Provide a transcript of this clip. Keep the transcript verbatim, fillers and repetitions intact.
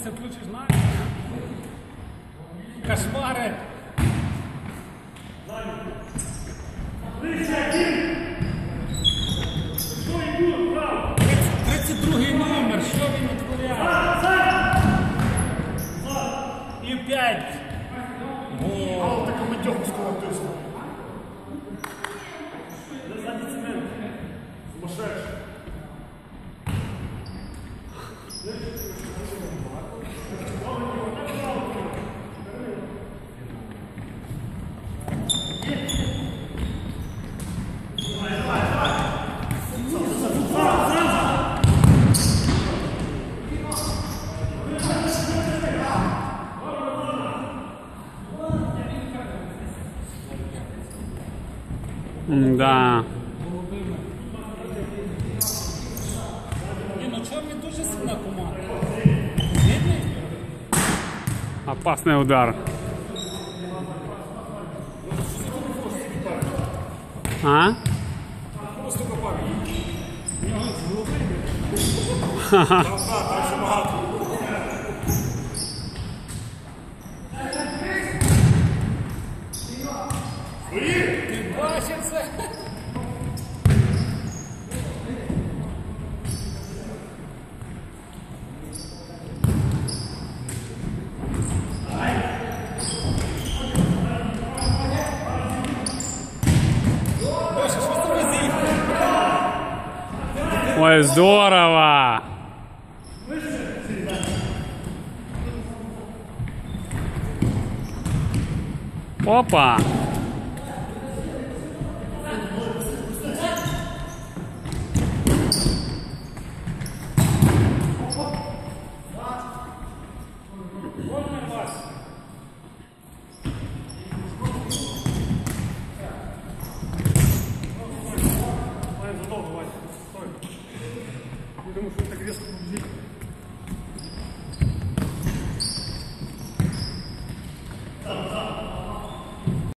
це включиш на кошмари. тридцять другий номер, що він відтворяє? І п'ять. О, така матьовського тиску. Не задній цемент. Сумасшедший. Да. Ні, ну Чорний дуже сильна команда. Видний? Опасный удар. А? Просто копав. У нього з голови. Ха-ха. Там ще багато. Ти бачив це? Боже, що з тобою з'їхав? Ой, здорово! Опа!